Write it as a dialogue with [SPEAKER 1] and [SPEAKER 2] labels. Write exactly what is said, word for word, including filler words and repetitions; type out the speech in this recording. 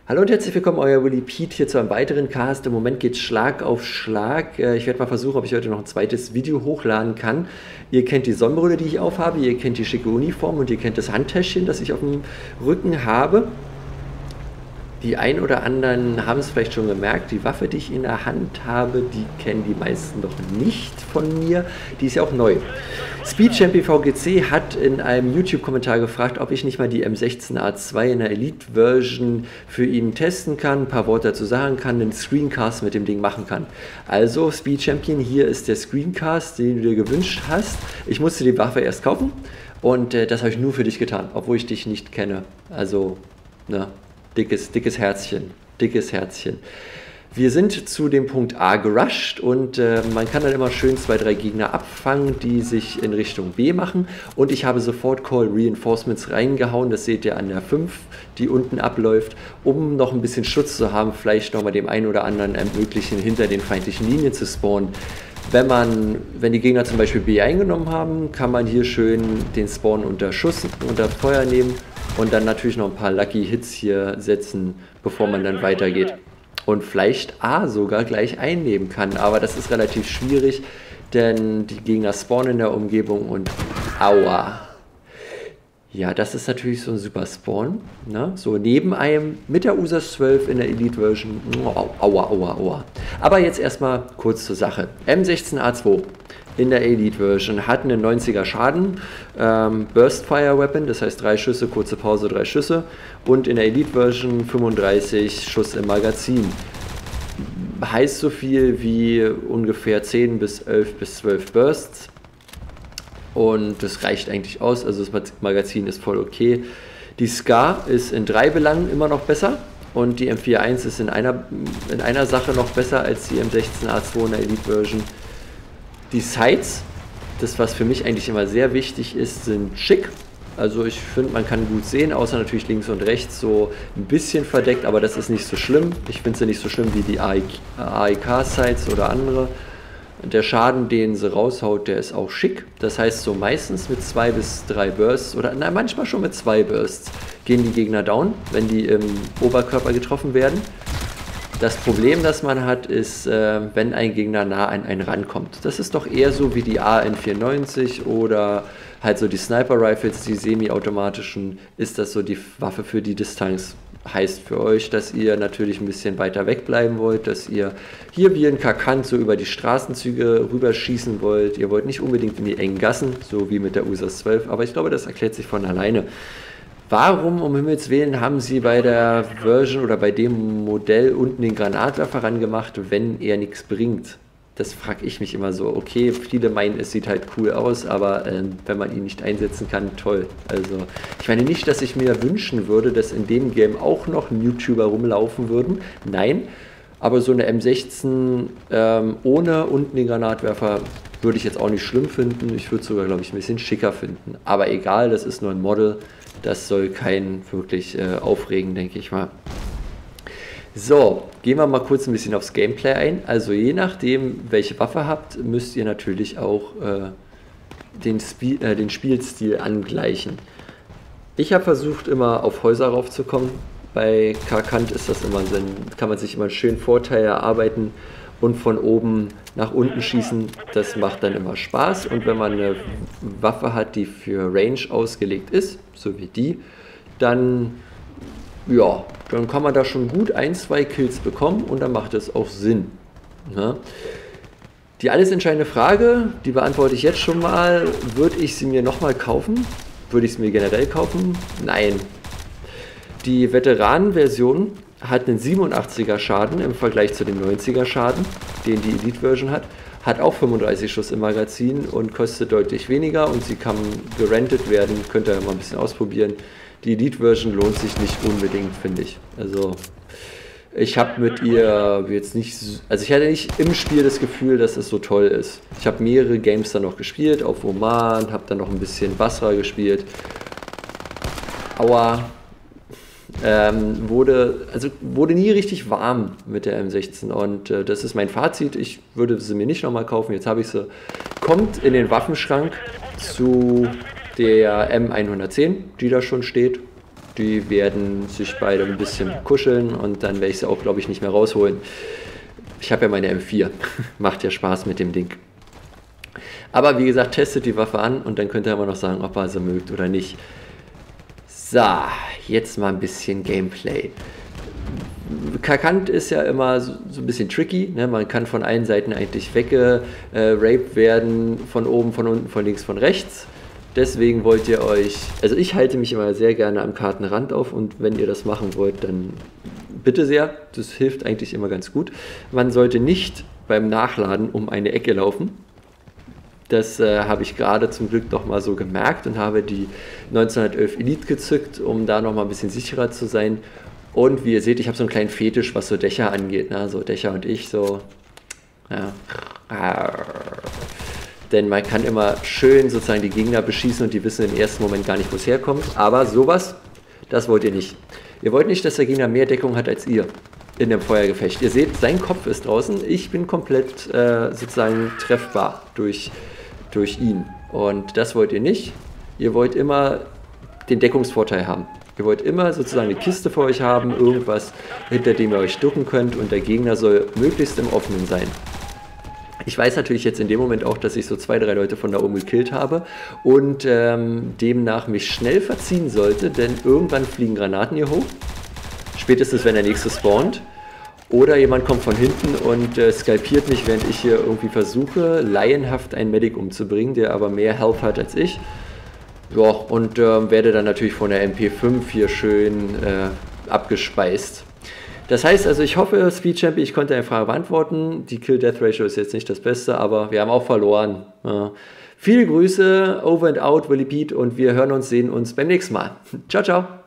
[SPEAKER 1] Hallo und herzlich willkommen, euer Willy Pete hier zu einem weiteren Cast. Im Moment geht Schlag auf Schlag. Äh, Ich werde mal versuchen, ob ich heute noch ein zweites Video hochladen kann. Ihr kennt die Sonnenbrille, die ich aufhabe, ihr kennt die schicke Uniform und ihr kennt das Handtäschchen, das ich auf dem Rücken habe. Die ein oder anderen haben es vielleicht schon gemerkt, die Waffe, die ich in der Hand habe, die kennen die meisten noch nicht von mir. Die ist ja auch neu. Speedchampion V G C hat in einem YouTube-Kommentar gefragt, ob ich nicht mal die M sechzehn A zwei in der Elite-Version für ihn testen kann, ein paar Worte dazu sagen kann, einen Screencast mit dem Ding machen kann. Also Speedchampion, hier ist der Screencast, den du dir gewünscht hast. Ich musste die Waffe erst kaufen und äh, das habe ich nur für dich getan, obwohl ich dich nicht kenne. Also, ne. Dickes, dickes Herzchen, dickes Herzchen. Wir sind zu dem Punkt A gerusht und äh, man kann dann immer schön zwei, drei Gegner abfangen, die sich in Richtung B machen. Und ich habe sofort Call Reinforcements reingehauen, das seht ihr an der fünf, die unten abläuft, um noch ein bisschen Schutz zu haben, vielleicht nochmal dem einen oder anderen ermöglichen, hinter den feindlichen Linien zu spawnen. Wenn man, wenn die Gegner zum Beispiel B eingenommen haben, kann man hier schön den Spawn unter Schuss, unter Feuer nehmen. Und dann natürlich noch ein paar Lucky Hits hier setzen, bevor man dann weitergeht. Und vielleicht A sogar gleich einnehmen kann. Aber das ist relativ schwierig, denn die Gegner spawnen in der Umgebung und aua. Ja, das ist natürlich so ein super Spawn. Ne? So neben einem mit der U S A zwölf in der Elite-Version. Aua, aua, aua. Aber jetzt erstmal kurz zur Sache. M sechzehn A zwei. In der Elite-Version hat einen neunziger Schaden, ähm, Burst-Fire Weapon, das heißt drei Schüsse, kurze Pause, drei Schüsse. Und in der Elite-Version fünfunddreißig Schuss im Magazin. Heißt so viel wie ungefähr zehn bis elf bis zwölf Bursts. Und das reicht eigentlich aus, also das Magazin ist voll okay. Die Scar ist in drei Belangen immer noch besser. Und die M vier eins ist in einer, in einer Sache noch besser als die M sechzehn A zwei in der Elite-Version. Die Sights, das was für mich eigentlich immer sehr wichtig ist, sind schick. Also ich finde, man kann gut sehen, außer natürlich links und rechts so ein bisschen verdeckt, aber das ist nicht so schlimm. Ich finde sie nicht so schlimm wie die A E K-Sights oder andere. Der Schaden, den sie raushaut, der ist auch schick. Das heißt, so meistens mit zwei bis drei Bursts oder na, manchmal schon mit zwei Bursts gehen die Gegner down, wenn die im Oberkörper getroffen werden. Das Problem, das man hat, ist, äh, wenn ein Gegner nah an einen rankommt. Das ist doch eher so wie die A N vierundneunzig oder halt so die Sniper-Rifles, die semi-automatischen, ist das so die Waffe für die Distanz. Heißt für euch, dass ihr natürlich ein bisschen weiter weg bleiben wollt, dass ihr hier wie in Kakant so über die Straßenzüge rüberschießen wollt. Ihr wollt nicht unbedingt in die engen Gassen, so wie mit der U S A zwölf, aber ich glaube, das erklärt sich von alleine. Warum um Himmels Willen haben sie bei der Version oder bei dem Modell unten den Granatwerfer rangemacht, wenn er nichts bringt? Das frage ich mich immer so. Okay, viele meinen, es sieht halt cool aus, aber äh, wenn man ihn nicht einsetzen kann, toll. Also ich meine nicht, dass ich mir wünschen würde, dass in dem Game auch noch YouTuber rumlaufen würden. Nein, aber so eine M sechzehn ähm, ohne unten den Granatwerfer würde ich jetzt auch nicht schlimm finden. Ich würde es sogar, glaube ich, ein bisschen schicker finden. Aber egal, das ist nur ein Model. Das soll keinen wirklich äh, aufregen, denke ich mal. So, gehen wir mal kurz ein bisschen aufs Gameplay ein. Also je nachdem, welche Waffe habt, müsst ihr natürlich auch äh, den, Spi äh, den Spielstil angleichen. Ich habe versucht, immer auf Häuser raufzukommen. Bei Kakant ist das immer so, kann man sich immer einen schönen Vorteil erarbeiten und von oben nach unten schießen. Das macht dann immer Spaß. Und wenn man eine Waffe hat, die für Range ausgelegt ist, so wie die, dann, ja, dann kann man da schon gut ein, zwei Kills bekommen und dann macht es auch Sinn. Ne? Die alles entscheidende Frage, die beantworte ich jetzt schon mal. Würde ich sie mir nochmal kaufen? Würde ich sie mir generell kaufen? Nein. Die Veteranen-Version hat einen siebenundachtziger Schaden im Vergleich zu dem neunziger Schaden, den die Elite-Version hat. Hat auch fünfunddreißig Schuss im Magazin und kostet deutlich weniger und sie kann gerentet werden. Könnt ihr ja mal ein bisschen ausprobieren. Die Elite-Version lohnt sich nicht unbedingt, finde ich. Also ich habe mit ihr jetzt nicht, also ich hatte nicht im Spiel das Gefühl, dass es so toll ist. Ich habe mehrere Games dann noch gespielt, auf Oman, habe dann noch ein bisschen Basra gespielt. Aua. Ähm, wurde, also wurde nie richtig warm mit der M sechzehn und äh, das ist mein Fazit. Ich würde sie mir nicht nochmal kaufen, jetzt habe ich sie. Kommt in den Waffenschrank zu der M hundertzehn, die da schon steht. die werden sich beide ein bisschen kuscheln und dann werde ich sie auch, glaube ich, nicht mehr rausholen. Ich habe ja meine M vier, macht ja Spaß mit dem Ding. Aber wie gesagt, testet die Waffe an und dann könnt ihr immer noch sagen, ob ihr sie mögt oder nicht. So, jetzt mal ein bisschen Gameplay. Kakant ist ja immer so, so ein bisschen tricky, ne? Man kann von allen Seiten eigentlich weggeraped äh, werden, von oben, von unten, von links, von rechts. Deswegen wollt ihr euch, also ich halte mich immer sehr gerne am Kartenrand auf und wenn ihr das machen wollt, dann bitte sehr, das hilft eigentlich immer ganz gut. Man sollte nicht beim Nachladen um eine Ecke laufen. Das äh, habe ich gerade zum Glück noch mal so gemerkt und habe die neunzehnhundertelf Elite gezückt, um da noch mal ein bisschen sicherer zu sein. Und wie ihr seht, ich habe so einen kleinen Fetisch, was so Dächer angeht. Ne? So Dächer und ich, so. Ja. Denn man kann immer schön sozusagen die Gegner beschießen und die wissen im ersten Moment gar nicht, wo es herkommt. Aber sowas, das wollt ihr nicht. Ihr wollt nicht, dass der Gegner mehr Deckung hat als ihr in dem Feuergefecht. Ihr seht, sein Kopf ist draußen. Ich bin komplett äh, sozusagen treffbar durch, durch ihn. Und das wollt ihr nicht. Ihr wollt immer den Deckungsvorteil haben. Ihr wollt immer sozusagen eine Kiste vor euch haben, irgendwas, hinter dem ihr euch ducken könnt und der Gegner soll möglichst im Offenen sein. Ich weiß natürlich jetzt in dem Moment auch, dass ich so zwei, drei Leute von da oben gekillt habe und ähm, demnach mich schnell verziehen sollte, denn irgendwann fliegen Granaten hier hoch, spätestens wenn der nächste spawnt. Oder jemand kommt von hinten und äh, skalpiert mich, während ich hier irgendwie versuche, laienhaft einen Medic umzubringen, der aber mehr Health hat als ich. Ja, und äh, werde dann natürlich von der M P fünf hier schön äh, abgespeist. Das heißt also, ich hoffe, Speed Champion, ich konnte eine Frage beantworten. Die Kill-Death-Ratio ist jetzt nicht das Beste, aber wir haben auch verloren. Ja. Viele Grüße, over and out, Willy Pete, und wir hören uns, sehen uns beim nächsten Mal. Ciao, ciao.